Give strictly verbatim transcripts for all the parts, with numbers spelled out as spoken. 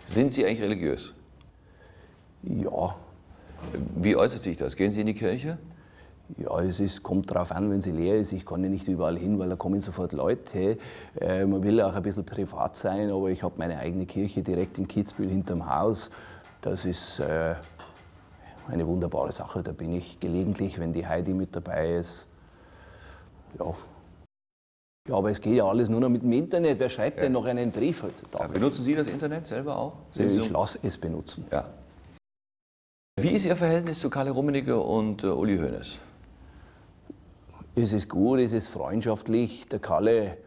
Sind Sie eigentlich religiös? Ja. Wie äußert sich das? Gehen Sie in die Kirche? Ja, es ist, kommt darauf an, wenn sie leer ist. Ich kann ja nicht überall hin, weil da kommen sofort Leute. Äh, man will auch ein bisschen privat sein, aber ich habe meine eigene Kirche direkt in Kitzbühel hinterm Haus. Das ist äh, eine wunderbare Sache. Da bin ich gelegentlich, wenn die Heidi mit dabei ist. Ja. Ja, aber es geht ja alles nur noch mit dem Internet. Wer schreibt ja. denn noch einen Brief heutzutage? Ja, benutzen Sie das Internet selber auch? Sind ich so? lasse es benutzen. Ja. Wie ist Ihr Verhältnis zu Kalle Rummenigge und äh, Uli Hoeneß? Es ist gut, es ist freundschaftlich. Der Kalle,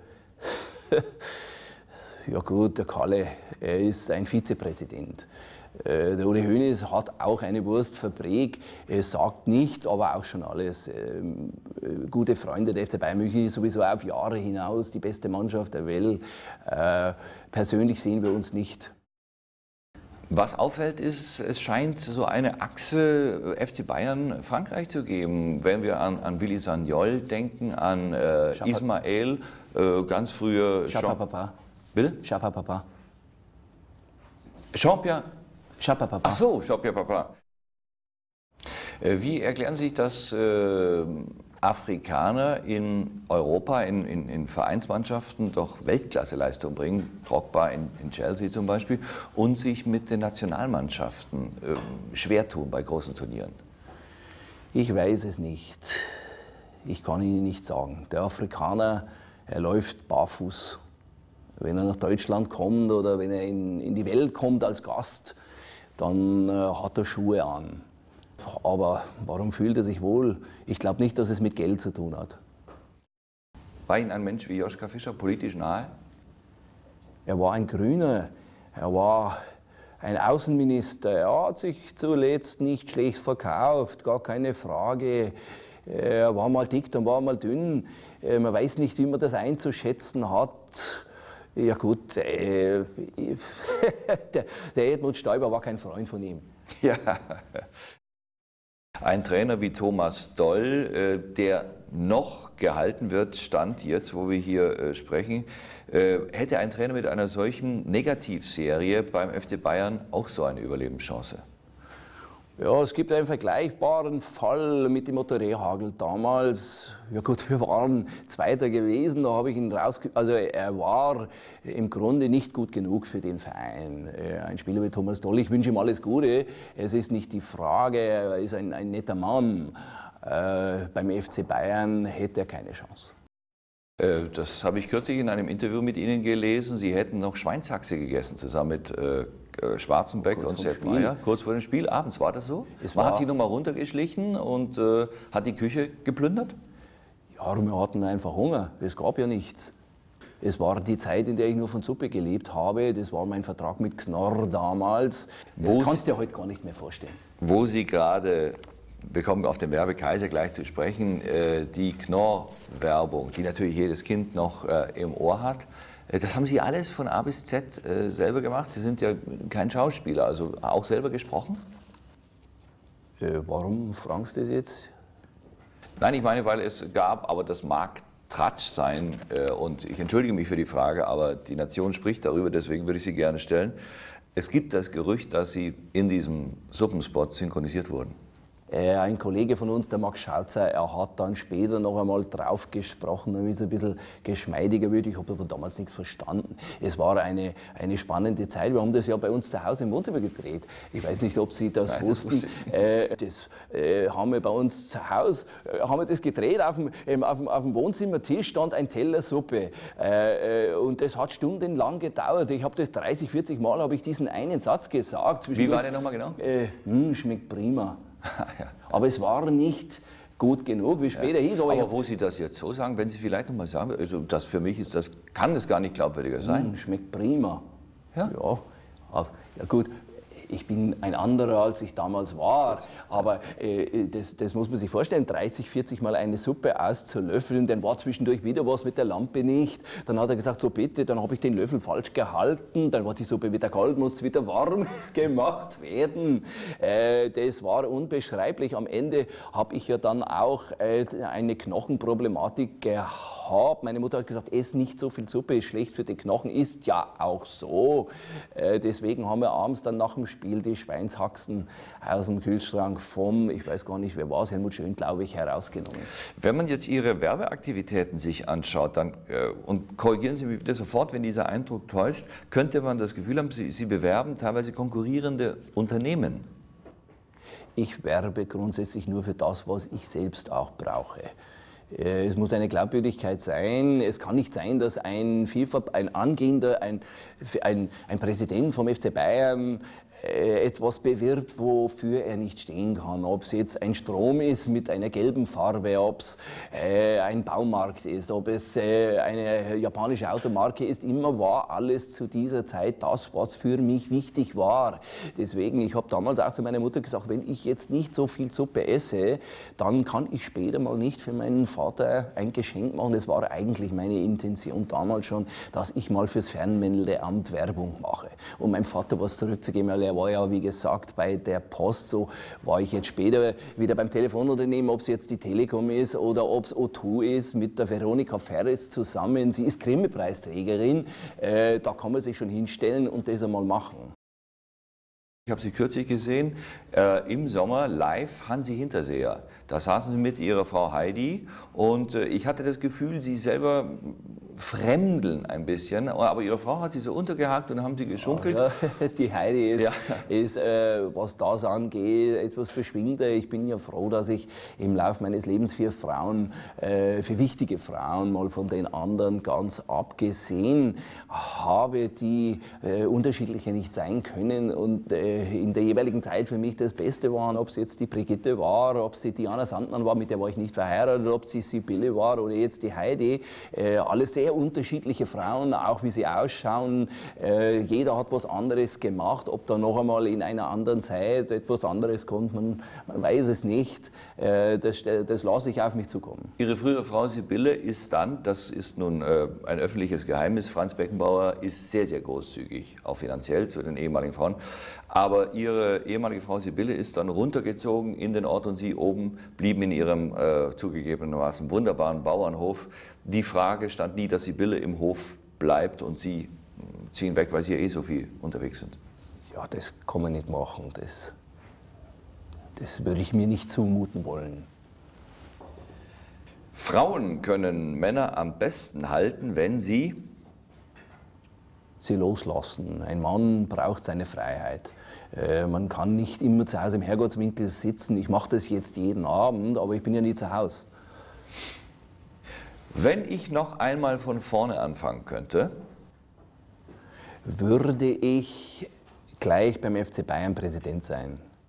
ja gut, der Kalle, er ist ein Vizepräsident. Äh, der Uli Hoeneß hat auch eine Wurstfabrik, er sagt nichts, aber auch schon alles. Ähm, äh, gute Freunde, der F C Bayern München ist sowieso auf Jahre hinaus die beste Mannschaft der Welt. Äh, persönlich sehen wir uns nicht. Was auffällt ist, es scheint so eine Achse F C Bayern-Frankreich zu geben. Wenn wir an, an Willy Sagnol denken, an äh, Ismaël, äh, ganz früher... Chapapapa. Bitte? Chapapapa. Jean-Pierre... Chapapapa. Ach so, Jean-Pierre Papa. Äh, wie erklären Sie sich das... Äh, Afrikaner in Europa, in, in, in Vereinsmannschaften doch Weltklasseleistung bringen, Drogba in, in Chelsea zum Beispiel, und sich mit den Nationalmannschaften äh, schwer tun bei großen Turnieren? Ich weiß es nicht. Ich kann Ihnen nicht sagen. Der Afrikaner, er läuft barfuß. Wenn er nach Deutschland kommt oder wenn er in, in die Welt kommt als Gast, dann äh, hat er Schuhe an. Aber warum fühlt er sich wohl? Ich glaube nicht, dass es mit Geld zu tun hat. War Ihnen ein Mensch wie Joschka Fischer politisch nahe? Er war ein Grüner, er war ein Außenminister. Er hat sich zuletzt nicht schlecht verkauft, gar keine Frage. Er war mal dick, dann war er mal dünn. Man weiß nicht, wie man das einzuschätzen hat. Ja gut, äh, der, der Edmund Stoiber war kein Freund von ihm. Ja. Ein Trainer wie Thomas Doll, der noch gehalten wird, Stand jetzt, wo wir hier sprechen, hätte ein Trainer mit einer solchen Negativserie beim F C Bayern auch so eine Überlebenschance? Ja, es gibt einen vergleichbaren Fall mit dem Otto Rehhagel damals. Ja gut, wir waren Zweiter gewesen, da habe ich ihn raus... Also er war im Grunde nicht gut genug für den Verein. Ein Spieler wie Thomas Doll, ich wünsche ihm alles Gute. Es ist nicht die Frage, er ist ein, ein netter Mann. Äh, beim F C Bayern hätte er keine Chance. Das habe ich kürzlich in einem Interview mit Ihnen gelesen. Sie hätten noch Schweinshaxe gegessen, zusammen mit äh, Schwarzenbeck kurz und Sepp Maier. Kurz vor dem Spiel, abends, war das so? Es Man war, hat sich nochmal runtergeschlichen und äh, hat die Küche geplündert? Ja, wir hatten einfach Hunger. Es gab ja nichts. Es war die Zeit, in der ich nur von Suppe gelebt habe. Das war mein Vertrag mit Knorr damals. Das wo kannst du dir heute gar nicht mehr vorstellen. Wo Sie gerade... Wir kommen auf den Werbekaiser gleich zu sprechen. Die Knorr-Werbung, die natürlich jedes Kind noch im Ohr hat, das haben Sie alles von A bis Z selber gemacht. Sie sind ja kein Schauspieler, also auch selber gesprochen? Äh, warum fragst du das jetzt? Nein, ich meine, weil es gab, aber das mag Tratsch sein, und ich entschuldige mich für die Frage, aber die Nation spricht darüber, deswegen würde ich sie gerne stellen. Es gibt das Gerücht, dass Sie in diesem Suppenspot synchronisiert wurden. Ein Kollege von uns, der Max Schautzer, er hat dann später noch einmal drauf gesprochen, damit es ein bisschen geschmeidiger wird. Ich habe aber damals nichts verstanden. Es war eine, eine spannende Zeit. Wir haben das ja bei uns zu Hause im Wohnzimmer gedreht. Ich weiß nicht, ob Sie das Nein, wussten. Das, äh, das äh, haben wir bei uns zu Hause äh, haben wir das gedreht. Auf dem, ähm, auf dem, auf dem Wohnzimmertisch stand ein Teller Suppe. Äh, und das hat stundenlang gedauert. Ich habe das dreißig, vierzig Mal habe ich diesen einen Satz gesagt. Wie war der nochmal genau? Äh, mh, schmeckt prima. Ja. Aber es war nicht gut genug, wie später ja. hieß. Aber, aber wo Sie das jetzt so sagen, wenn Sie vielleicht noch mal sagen, also das für mich ist das, kann das gar nicht glaubwürdiger sein. Mm, schmeckt prima. Ja? Ja, aber, ja gut. ich bin ein anderer, als ich damals war. Aber äh, das, das muss man sich vorstellen, dreißig, vierzig Mal eine Suppe auszulöffeln, dann war zwischendurch wieder was mit der Lampe nicht. Dann hat er gesagt, so bitte, dann habe ich den Löffel falsch gehalten, dann war die Suppe wieder kalt, muss wieder warm gemacht werden. Äh, das war unbeschreiblich. Am Ende habe ich ja dann auch äh, eine Knochenproblematik gehabt. Meine Mutter hat gesagt, ess nicht so viel Suppe, ist schlecht für die Knochen, ist ja auch so. Äh, deswegen haben wir abends dann nach dem Spiel die Schweinshaxen aus dem Kühlschrank vom, ich weiß gar nicht, wer war es, Helmut Schön, glaube ich, herausgenommen. Wenn man jetzt Ihre Werbeaktivitäten sich anschaut, dann, äh, und korrigieren Sie mich bitte sofort, wenn dieser Eindruck täuscht, könnte man das Gefühl haben, Sie, Sie bewerben teilweise konkurrierende Unternehmen. Ich werbe grundsätzlich nur für das, was ich selbst auch brauche. Es muss eine Glaubwürdigkeit sein. Es kann nicht sein, dass ein FIFA, ein angehender, ein, ein, ein Präsident vom F C Bayern etwas bewirbt, wofür er nicht stehen kann. Ob es jetzt ein Strom ist mit einer gelben Farbe, ob es äh, ein Baumarkt ist, ob es äh, eine japanische Automarke ist, immer war alles zu dieser Zeit das, was für mich wichtig war. Deswegen, ich habe damals auch zu meiner Mutter gesagt, wenn ich jetzt nicht so viel Suppe esse, dann kann ich später mal nicht für meinen Vater ein Geschenk machen. Das war eigentlich meine Intention damals schon, dass ich mal fürs Fernmeldeamt Werbung mache. Um meinem Vater was zurückzugeben, er war ja, wie gesagt, bei der Post, so war ich jetzt später wieder beim Telefonunternehmen, ob es jetzt die Telekom ist oder ob es O zwei ist, mit der Veronika Ferres zusammen. Sie ist Grimme-Preisträgerin, äh, da kann man sich schon hinstellen und das einmal machen. Ich habe Sie kürzlich gesehen, äh, im Sommer live Hansi Hinterseher. Da saßen Sie mit Ihrer Frau Heidi und äh, ich hatte das Gefühl, Sie selber fremdeln ein bisschen, aber Ihre Frau hat Sie so untergehakt und dann haben Sie geschunkelt. Ja, die Heidi ist, ja. ist äh, was das angeht, etwas verschwindender. Ich bin ja froh, dass ich im Laufe meines Lebens für Frauen, äh, für wichtige Frauen, mal von den anderen ganz abgesehen habe, die äh, unterschiedlicher nicht sein können und äh, in der jeweiligen Zeit für mich das Beste waren, ob es jetzt die Brigitte war, ob sie Diana Sandmann war, mit der war ich nicht verheiratet, ob sie Sibylle war oder jetzt die Heidi. Äh, alles sehr unterschiedliche Frauen, auch wie sie ausschauen. Äh, jeder hat was anderes gemacht. Ob da noch einmal in einer anderen Zeit etwas anderes kommt, man, man weiß es nicht. Äh, das, das lasse ich auf mich zukommen. Ihre frühere Frau Sibylle ist dann, das ist nun äh, ein öffentliches Geheimnis, Franz Beckenbauer ist sehr, sehr großzügig, auch finanziell zu den ehemaligen Frauen. Aber Ihre ehemalige Frau Sibylle ist dann runtergezogen in den Ort und Sie oben blieben in Ihrem äh, zugegebenermaßen wunderbaren Bauernhof. Die Frage stand nie, dass Sibylle im Hof bleibt und Sie ziehen weg, weil Sie ja eh so viel unterwegs sind. Ja, das kann man nicht machen. Das, das würde ich mir nicht zumuten wollen. Frauen können Männer am besten halten, wenn sie sie loslassen. Ein Mann braucht seine Freiheit. Äh, man kann nicht immer zu Hause im Herrgottswinkel sitzen. Ich mache das jetzt jeden Abend, aber ich bin ja nie zu Hause. Wenn ich noch einmal von vorne anfangen könnte, würde ich gleich beim F C Bayern Präsident sein.